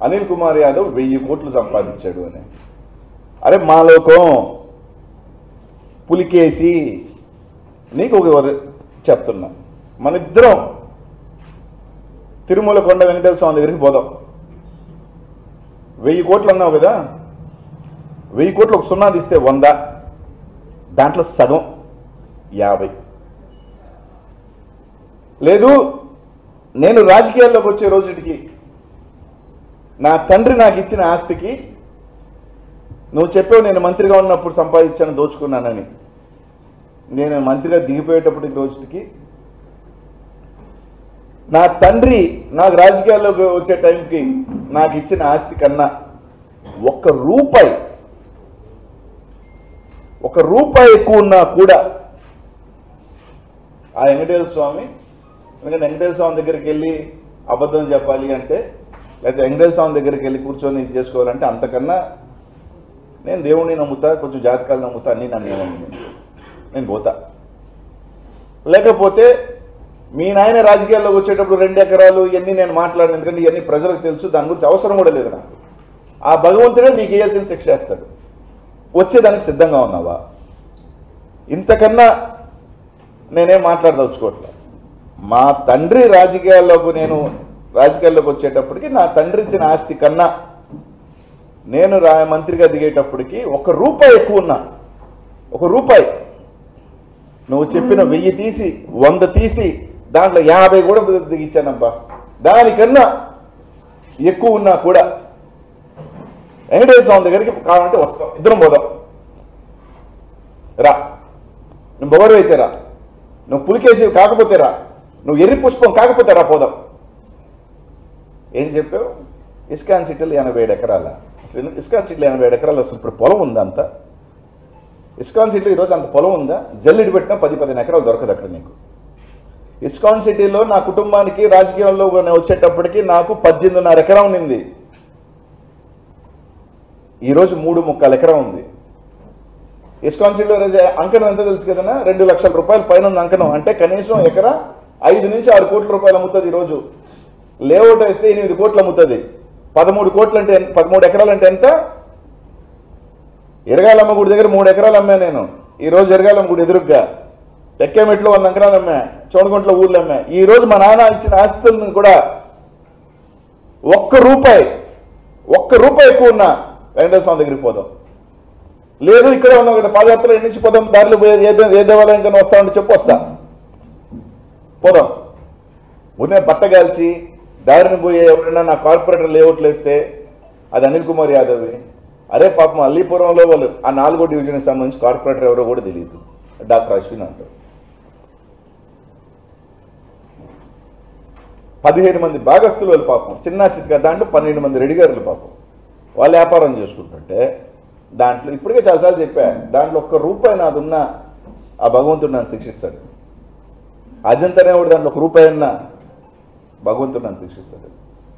అనిల్ కుమార్ యాదవ్ 1000 కోట్లు సంపాదించాడు అని. అరే మా లోకం పులికేసి నీకు ఒక చెప్తున్నా, మన ఇద్దరం తిరుమల కొండ వెంకటేశ్వర స్వామి దగ్గరికి పోదాం. 1000 కోట్లు అన్నావు కదా, 1000 కోట్లు ఒక సున్నా తీస్తే 100, దాంట్లో సగం 50. లేదు నేను రాజకీయాల్లోకి వచ్చే రోజుకి నా తండ్రి నాకు ఇచ్చిన ఆస్తికి నువ్వు చెప్పావు నేను మంత్రిగా ఉన్నప్పుడు సంపాదించాను దోచుకున్నానని. నేను మంత్రిగా దిగిపోయేటప్పటికి రోజుకి నా తండ్రి నాకు రాజకీయాల్లోకి వచ్చే టైంకి నాకు ఇచ్చిన ఆస్తి కన్నా 1 రూపాయి ఎక్కువ ఉన్నా కూడా ఆ వెంకటేశ్వర స్వామి, ఎందుకంటే వెంకటేశ్వర స్వామి దగ్గరికి వెళ్ళి అబద్ధం చెప్పాలి అంటే, లేకపోతే వెంకటేశ్వర స్వామి దగ్గరికి వెళ్ళి కూర్చొని ఇది చేసుకోవాలంటే అంతకన్నా నేను దేవుణ్ణి నమ్ముతా, కొంచెం జాతకాలు నమ్ముతా, అన్నీ నన్ను నేను పోతా. లేకపోతే మీ నాయన రాజకీయాల్లోకి వచ్చేటప్పుడు 2 ఎకరాలు ఇవన్నీ నేను మాట్లాడిన, ఎందుకంటే ఇవన్నీ ప్రజలకు తెలుసు, దాని గురించి అవసరం కూడా లేదు నాకు. ఆ భగవంతుడే నీకు వేయాల్సిన శిక్ష వేస్తాడు. వచ్చేదానికి సిద్ధంగా ఉన్నావా? ఇంతకన్నా నేనేం మాట్లాడదలుచుకోవట్లేదు. మా తండ్రి రాజకీయాల్లోకి వచ్చేటప్పటికి నా తండ్రి ఇచ్చిన ఆస్తి కన్నా నేను మంత్రిగా దిగేటప్పటికి 1 రూపాయి ఎక్కువ ఉన్నా, 1 రూపాయి నువ్వు చెప్పిన 1000 తీసి 100 తీసి దాంట్లో 50 కూడా దిగిచ్చానబ్బా. దానికన్నా ఎక్కువ ఉన్నా కూడా వెంకటేశ్వర స్వామి దగ్గరికి కావాలంటే వస్తాం, ఇద్దరం పోదాం. రా, నువ్వు బొగరు అయితే రా, నువ్వు పులికేసి కాకపోతే రా, నువ్వు ఎర్రి పుష్పం కాకపోతే రా, పోదాం. ఏం చెప్పావు? ఇస్కాన్ సిటీలో 87 ఎకరాల, ఇస్కాన్ సిటీలో 87 ఎకరాలు వస్తుంది. ఇప్పుడు పొలం ఉందా అంతా? ఇస్కాన్ సిటీలో ఈరోజు అంత పొలం ఉందా? జల్లిడి పెట్టినా 10-15 ఎకరాలు దొరకదు అక్కడ నీకు. ఇస్కాన్ సిటీలో నా కుటుంబానికి రాజకీయాల్లో వచ్చేటప్పటికి నాకు 18.5 ఎకరం ఉండింది. ఈరోజు 3.25 ఎకరం ఉంది. ఇస్కాన్ సిటీలో అంకణం ఎంత తెలుసు కదా, 2 లక్షల రూపాయల పైన ఉంది అంకణం. అంటే కనీసం ఎకరా 5 నుంచి 6 కోట్ల రూపాయలు అమ్ముతుంది. ఈరోజు లేఅవుట్ వేస్తే 8 కోట్లు అమ్ముతుంది. 13 కోట్లు అంటే 13 ఎకరాలు అంటే ఎంత? ఎరగాలమ్మ గుడి దగ్గర 3 ఎకరాలు అమ్మా నేను. ఈరోజు ఎరగాలమ్మ గుడి ఎదురుగ్గా ఎక్కేమెట్లో 100 ఎకరాలు అమ్మా, చోడగుంట్ల ఊర్లు అమ్మా. ఈరోజు మా నాన్న ఇచ్చిన ఆస్తులను కూడా 1 రూపాయి ఎక్కువ ఉన్నా వెంకటేశ్వర స్వామి దగ్గరికి పోదాం. లేదు ఇక్కడే ఉన్నాం కదా, పాదయాత్ర నుంచి పోదాం, దారిలో ఏ దేవాలయం కన్నా వస్తామంటే చెప్పు, వస్తా, పోదాం. ఉదయం బట్టగాల్చి దారిని పోయే ఎవరైనా నా కార్పొరేటర్ లేఅవుట్లు వేస్తే అది అనిల్ కుమార్ యాదవ్. అరే పాపం అల్లీపురంలో వాళ్ళు ఆ 4వ డివిజన్కి సంబంధించి కార్పొరేటర్ ఎవరో కూడా తెలియదు, డాక్టర్ అశ్విన్ అంటారు. 15 మంది భాగస్తులు వాళ్ళు పాపం, చిన్న చిత్గా దాంట్లో 12 మంది రెడ్డిగారులు పాపం, వాళ్ళు వ్యాపారం చేసుకుంటుంటే దాంట్లో ఇప్పటికే చాలాసార్లు చెప్పా, దాంట్లో 1 రూపాయి నాదున్నా ఆ భగవంతుడు నన్ను శిక్షిస్తాడు. అజంతనే కూడా దాంట్లో 1 రూపాయి ఉన్నా భగవంతుడు నన్ను శిక్షిస్తాడు.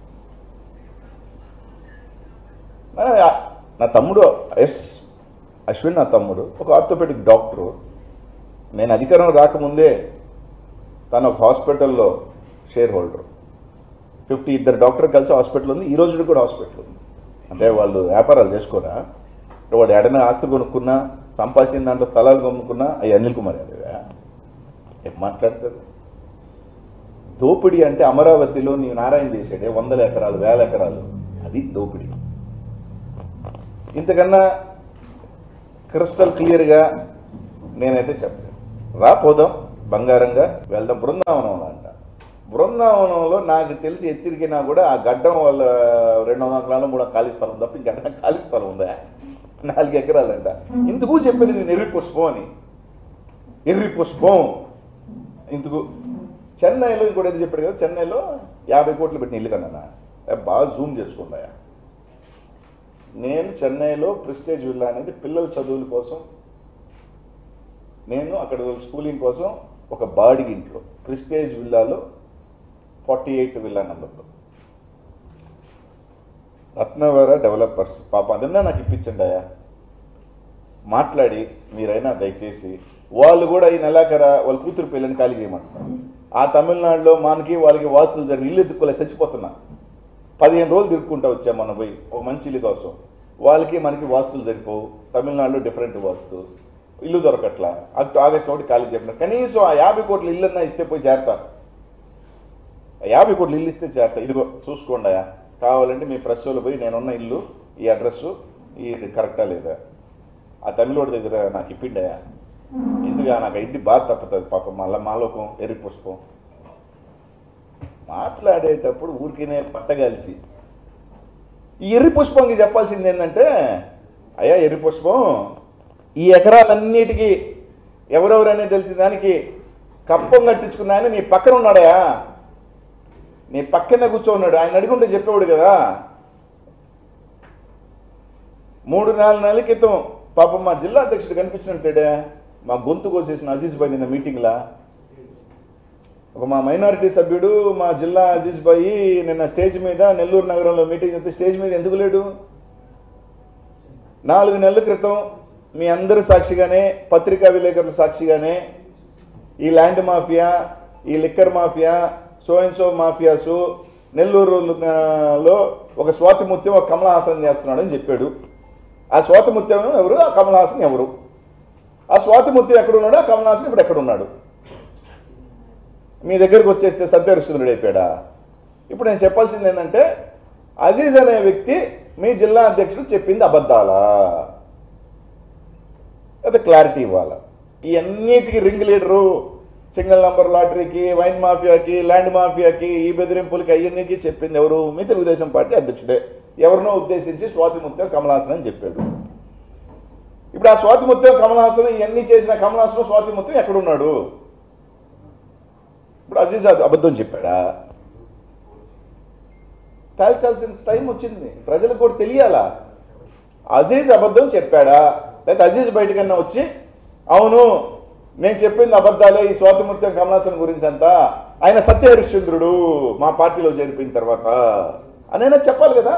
నా తమ్ముడు అశ్విన్, నా తమ్ముడు ఒక ఆర్థోపెడిక్ డాక్టరు. నేను అధికారం రాకముందే తను ఒక హాస్పిటల్లో షేర్ హోల్డర్. 52 డాక్టర్ కలిసి హాస్పిటల్ ఉంది. ఈ రోజు కూడా హాస్పిటల్ ఉంది. అంటే వాళ్ళు వ్యాపారాలు చేసుకోరా? వాడు ఎడైనా ఆస్తి కొనుక్కున్నా, సంపాదించిన దాంట్లో స్థలాలు కొనుక్కున్నా అవి అనిల్ కుమార్ యాదవే. ఏం మాట్లాడతారు? దోపిడీ అంటే అమరావతిలో నీవు నారాయణ చేసాడే 100 ఎకరాలు 1000 ఎకరాలు, అది దోపిడీ. ఇంతకన్నా క్రిస్టల్ క్లియర్గా నేనైతే చెప్పాను. పోదాం, బంగారంగా వెళ్దాం. బృందావనం అంట. బృందావనంలో నాకు తెలిసి ఎత్తిరిగినా కూడా ఆ గడ్డం వాళ్ళ 200 ఎకరాలు 3 ఖాళీ స్థలం తప్ప గడ్డ ఖాళీ స్థలం ఉందా? 4 ఎకరాలంట. ఇందుకు చెప్పేది నేను ఎర్రి పుష్పం అని. ఎర్రి పుష్పం ఇందుకు. చెన్నైలో ఇంకోటి ఏదో చెప్పాడు కదా, చెన్నైలో 50 కోట్లు పెట్టిన ఇల్లు కన్నా బాగా జూమ్ చేసుకుందా. నేను చెన్నైలో ప్రెస్టేజ్ విల్లా అనేది పిల్లల చదువుల కోసం, నేను అక్కడ స్కూలింగ్ కోసం ఒక బాడిగి ఇంట్లో ప్రెస్టేజ్ విల్లాలో 48 విల్లా నెంబర్లో రత్నవర డెవలపర్స్ పాపం అదన్నా నాకు ఇప్పించండి అయ్యా. మాట్లాడి మీరైనా దయచేసి వాళ్ళు కూడా ఈ నెలాఖరా వాళ్ళ కూతురు పిల్లని ఖాళీ చేయమంటున్నారు. ఆ తమిళనాడులో మనకి వాళ్ళకి వాసులు జరిగి ఇల్లు ఎత్తుకోలే చచ్చిపోతున్నా. 15 రోజులు తిరుక్కుంటా వచ్చాం మనం పోయి ఒక మంచి ఇల్లు కోసం. వాళ్ళకి మనకి వాస్తులు సరిపోవు. తమిళనాడులో డిఫరెంట్ వాస్తు, ఇల్లు దొరకట్లా. ఆగస్టు 1 ఖాళీ చెప్పినారు. కనీసం ఆ 50 కోట్ల ఇల్లన్నా ఇస్తే పోయి చేరతా. 50 కోట్ల ఇల్లు ఇస్తే చేరతా. ఇదిగో చూసుకోండి, కావాలంటే మీ ప్రెస్ వాళ్ళు పోయి నేనున్న ఇల్లు ఈ అడ్రస్ ఈ కరెక్టా లేదా, ఆ తమిళోడి దగ్గర నాకు ఇప్పిండయా, ఎందుకు నాకు ఇంటి బాధ తప్పుతుంది పాపం. మళ్ళీ మాలోకం ఎర్రి పుష్పం మాట్లాడేటప్పుడు ఊరికినే పట్టగాల్చి ఈ ఎర్రి పుష్పంకి చెప్పాల్సింది ఏంటంటే, అయ్యా ఎర్రి పుష్పం, ఈ ఎకరాలన్నిటికీ ఎవరెవరనే తెలిసిన దానికి కప్పం కట్టించుకున్న ఆయన నీ పక్కన ఉన్నాడయా, నీ పక్కనే కూర్చోన్నాడు. ఆయన అడుగుంటే చెప్పేవాడు కదా. 3-4 నెలల క్రితం పాపం మా జిల్లా అధ్యక్షుడు కనిపించినట్టే మా గొంతు కోసేసిన అజీజ్ భాయ్ నిన్న మీటింగ్లా. ఒక మా మైనారిటీ సభ్యుడు మా జిల్లా అజీజ్ భాయ్ నిన్న స్టేజ్ మీద నెల్లూరు నగరంలో మీటింగ్ చేస్తే స్టేజ్ మీద ఎందుకు లేడు? 4 నెలల క్రితం మీ అందరి సాక్షిగానే, పత్రికా విలేకరుల సాక్షిగానే ఈ ల్యాండ్ మాఫియా, ఈ liquor mafia, so and so mafias నెల్లూరులో ఒక స్వాతి ముత్యం ఒక కమల్ హాసన్ చేస్తున్నాడని చెప్పాడు. ఆ స్వాతి ముత్యం ఎవరు, ఆ కమల్ హాసన్ ఎవరు? ఆ స్వాతి ముత్యం ఎక్కడున్నాడు, ఆ కమల్ హాసన్ ఇప్పుడు ఎక్కడున్నాడు? మీ దగ్గరకు వచ్చేస్తే సత్యహరిశ్చంద్రుడు అయిపోయాడా? ఇప్పుడు నేను చెప్పాల్సింది ఏంటంటే, అజీజ్ అనే వ్యక్తి మీ జిల్లా అధ్యక్షుడు చెప్పింది అబద్ధాలా, అది క్లారిటీ ఇవ్వాలా. ఈ అన్నిటికీ రింగ్ లీడరు, సింగిల్ నంబర్ లాటరీకి, వైన్ మాఫియాకి, ల్యాండ్ మాఫియాకి, ఈ బెదిరింపులకి అయ్యన్నికి చెప్పింది ఎవరు? మీ తెలుగుదేశం పార్టీ అధ్యక్షుడే. ఎవరినో ఉద్దేశించి స్వాతి ముత్యం కమల్ హాసన్ అని చెప్పాడు. ఇప్పుడు ఆ స్వాతి ముత్యం కమల్ హాసన్ ఇవన్నీ చేసిన కమల్ హాసన్ స్వాతి ముత్యం ఎక్కడున్నాడు? ఇప్పుడు అజీజ్ అబద్ధం చెప్పాడా? తేల్చాల్సిన టైం వచ్చింది, ప్రజలకు కూడా తెలియాలా. అజీజ్ అబద్ధం చెప్పాడా, లేదా అజీజ్ బయటకన్నా వచ్చి అవును నేను చెప్పింది అబద్ధాలే, ఈ స్వాతి ముత్యం కమల్ హాసన్ గురించి అంతా, ఆయన సత్యహరిశ్చంద్రుడు మా పార్టీలో చేరిపోయిన తర్వాత అనైనా చెప్పాలి కదా.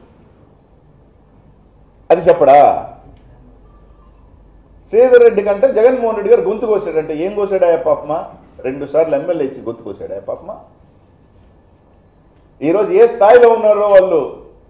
అది చెప్పడా? శ్రీధర్ రెడ్డి కంటే జగన్మోహన్ రెడ్డి గారు గొంతు కోసాడంటే ఏం కోసాడా పాపమా? 2 సార్లు ఎమ్మెల్యే ఇచ్చి గొంతు కోసాడా పాపమా? ఈరోజు ఏ స్థాయిలో ఉన్నారో వాళ్ళు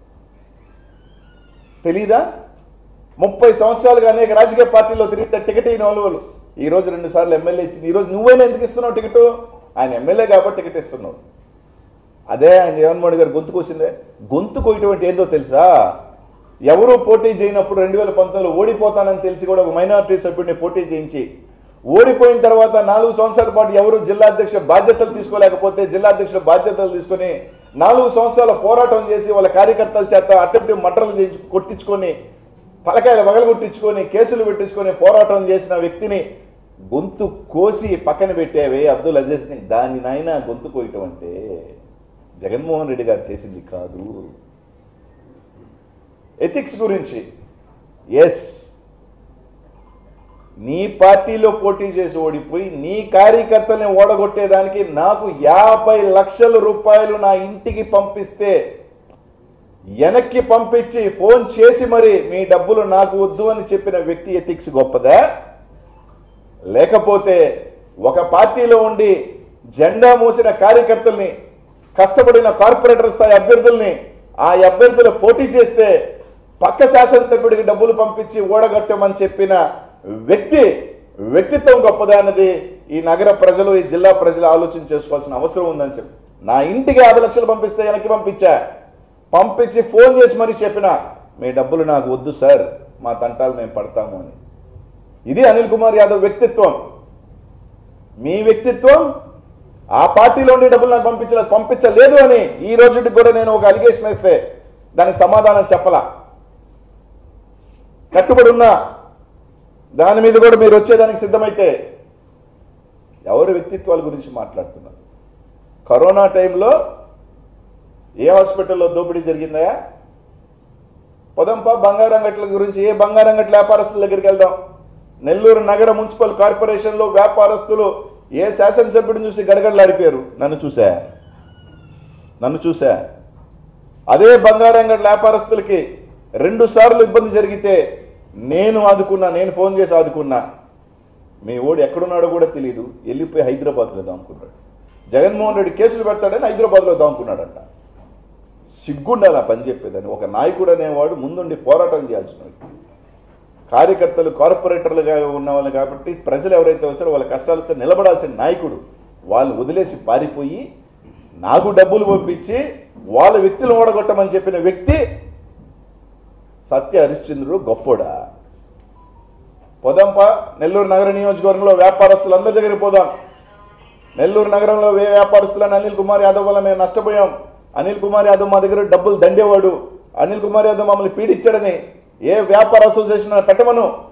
తెలీదా? 30 సంవత్సరాలుగా అనేక రాజకీయ పార్టీలో తిరిగితే టికెట్ అయిన వాళ్ళు ఈరోజు 2 సార్లు ఎమ్మెల్యే ఇచ్చింది. ఈరోజు నువ్వైనా ఎందుకు ఇస్తున్నావు టికెట్? ఆయన ఎమ్మెల్యే కాబట్టి టికెట్ ఇస్తున్నావు. అదే ఆయన జగన్మోహన్ గారు గొంతు కోసిందే. గొంతు కోయటువంటి ఏందో తెలుసా? ఎవరూ పోటీ చేయనప్పుడు 2019లో ఓడిపోతానని తెలిసి కూడా ఒక మైనారిటీ సభ్యుడిని పోటీ చేయించి ఓడిపోయిన తర్వాత 4 సంవత్సరాల పాటు ఎవరు జిల్లా అధ్యక్ష బాధ్యతలు తీసుకోలేకపోతే జిల్లా అధ్యక్షుల బాధ్యతలు తీసుకొని 4 సంవత్సరాల పోరాటం చేసి వాళ్ళ కార్యకర్తల చేత అటెంప్టివ్ మర్డర్లు చేయించి కొట్టించుకొని తలకాయలు వగలగొట్టించుకొని కేసులు పెట్టించుకొని పోరాటం చేసిన వ్యక్తిని గొంతు కోసి పక్కన పెట్టేవే అబ్దుల్ అజీజ్ని. దాని నాయన గొంతు కోయటం అంటే జగన్మోహన్ రెడ్డి గారు చేసింది కాదు. ఎథిక్స్ గురించి, ఎస్, నీ పార్టీలో పోటీ చేసి ఓడిపోయి నీ కార్యకర్తల్ని ఓడగొట్టేదానికి నాకు 50 లక్షల రూపాయలు నా ఇంటికి పంపిస్తే వెనక్కి పంపించి ఫోన్ చేసి మరి మీ డబ్బులు నాకు వద్దు అని చెప్పిన వ్యక్తి ఎథిక్స్ గొప్పదా? లేకపోతే ఒక పార్టీలో ఉండి జెండా మూసిన కార్యకర్తల్ని, కష్టపడిన కార్పొరేటర్ స్థాయి అభ్యర్థుల్ని, ఆ అభ్యర్థులు పోటీ చేస్తే పక్క శాసనసభ్యుడికి డబ్బులు పంపించి ఓడగట్టమని చెప్పిన వ్యక్తిత్వం గొప్పదా అన్నది ఈ నగర ప్రజలు, ఈ జిల్లా ప్రజలు ఆలోచన చేసుకోవాల్సిన అవసరం ఉందని చెప్పి నా ఇంటికి 50 లక్షలు పంపిస్తే వెనక్కి పంపించి ఫోన్ చేసి మరీ చెప్పిన మీ డబ్బులు నాకు వద్దు సార్, మా తంటాలు మేము పడతాము అని. ఇది అనిల్ కుమార్ యాదవ్ వ్యక్తిత్వం. మీ వ్యక్తిత్వం ఆ పార్టీలో ఉండే డబ్బులు నాకు పంపించలేదు అని ఈ రోజుకి కూడా నేను ఒక అలిగేషన్ వేస్తే దానికి సమాధానం చెప్పలా. కట్టుబడి ఉన్నా దాని మీద కూడా మీరు వచ్చేదానికి సిద్ధమైతే. ఎవరి వ్యక్తిత్వాల గురించి మాట్లాడుతున్నారు? కరోనా టైంలో ఏ హాస్పిటల్లో దోపిడీ జరిగిందా? పొదంపా బంగారంగట్ల గురించి, ఏ బంగారంగట్ల వ్యాపారస్తుల దగ్గరికి వెళ్దాం. నెల్లూరు నగర మున్సిపల్ కార్పొరేషన్లో వ్యాపారస్తులు ఏ శాసనసభ్యుడిని చూసి గడగడలాడిపోయారు. నన్ను చూసా. అదే బంగారంగట్ల వ్యాపారస్తులకి 2 సార్లు ఇబ్బంది జరిగితే నేను ఫోన్ చేసి ఆదుకున్నా. మీ ఓడి ఎక్కడున్నాడో కూడా తెలియదు, వెళ్ళిపోయి హైదరాబాద్లో దాముకున్నాడు. జగన్మోహన్ రెడ్డి కేసులు పెడతాడని హైదరాబాద్లో దాముకున్నాడంట. సిగ్గుండాలి ఆ పని చెప్పేదని. ఒక నాయకుడు అనేవాడు ముందుండి పోరాటం చేయాల్సిన వ్యక్తి. కార్యకర్తలు కార్పొరేటర్లుగా ఉన్న వాళ్ళు కాబట్టి ప్రజలు ఎవరైతే వస్తారో వాళ్ళ కష్టాలతో నిలబడాల్సిన నాయకుడు వాళ్ళు వదిలేసి పారిపోయి నాకు డబ్బులు పంపించి వాళ్ళ వ్యక్తులు ఓడగొట్టమని చెప్పిన వ్యక్తి సత్య హరిశ్చంద్రుడు గొప్పోడా? పోదాంపా నెల్లూరు నగర నియోజకవర్గంలో వ్యాపారస్తులందరి దగ్గరికి పోదాం. నెల్లూరు నగరంలో వ్యాపారస్తులను అనిల్ కుమార్ యాదవ్ వల్ల మేము నష్టపోయాం. అనిల్ కుమార్ యాదవ్ మా దగ్గర డబ్బులు దండేవాడు. అనిల్ కుమార్ యాదవ్ మమ్మల్ని పీడించాడని ఏ వ్యాపార అసోసియేషన్ పెట్టమను.